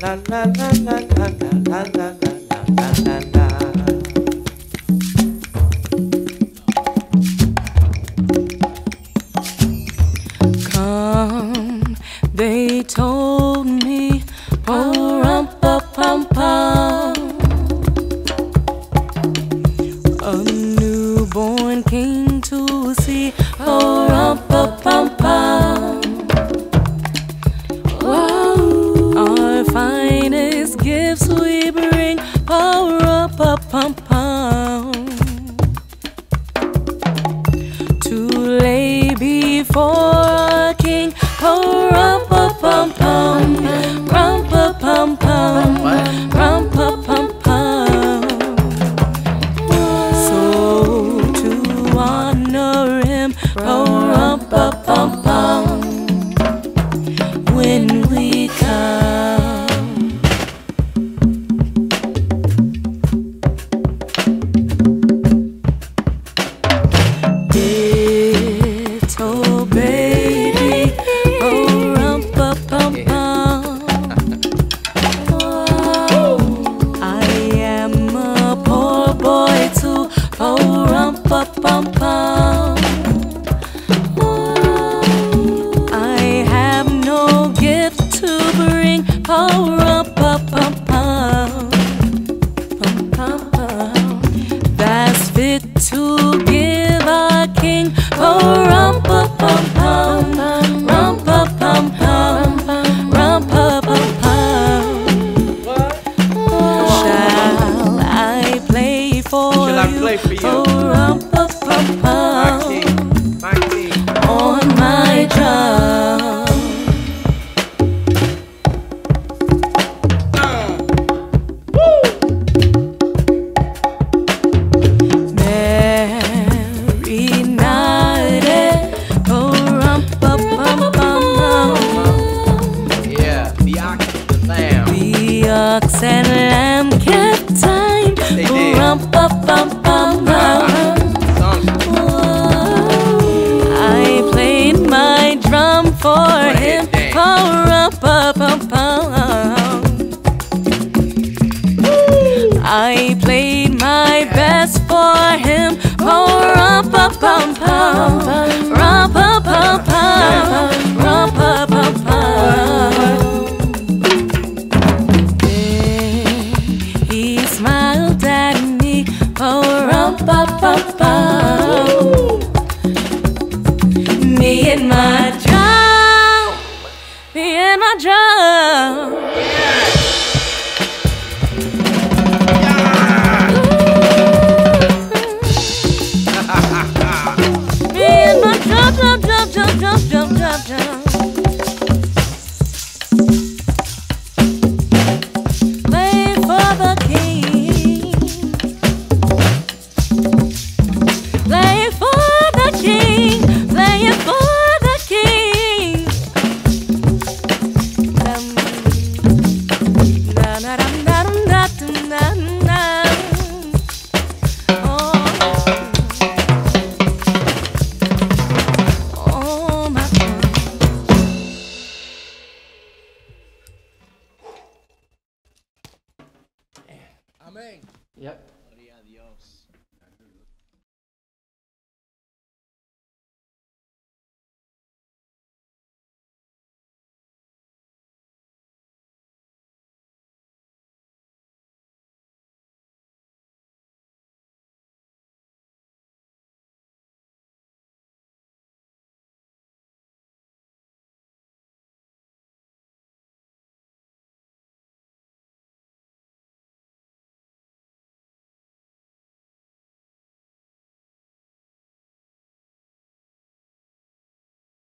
la la la la la la la la la la. Come, they told me, oh, rum-pa-pum-pum. A newborn king to see, oh, rum-pa-pum-pum. Our finest gifts we bring, oh, rum-pa-pum-pum. To lay before our king, oh, rum-pa-pum-pum, rum-pa-pum-pum, rum-pa-pum-pum. So to honor him, oh, rum-pa-pum-pum, when we come. Little baby, oh, rum-pa-pum-pum. I am a poor boy too, oh, rum-pa-pum-pum. I have no gift to bring, oh, rum-pa-pum-pum, that's fit to give our king, oh, rum-pa-pum-pum, rum-pa-pum-pum, rum-pa-pum-pum. Shall I play for Shall I you? play for you? Oh, rum-pa-pum-pum, My king. on my drum. Merry night, oh, rum-pa-pum-pum. Yeah, the ox and the lamb. The ox and lamb kept time, They oh, did. rum-pa-pum-pum. Songs. I played my drum for him, dance. oh, rum-pa-pum-pum. I played my best for him, oh, rum-pa-pum-pum, rum-pa-pum-pum, rum-pa-pum-pum. Then he smiled at me, oh, rum-pa-pum-pum. Me and my drum, me and my drum. Me and my drum, drum, drum, drum, drum, drum, drum, drum.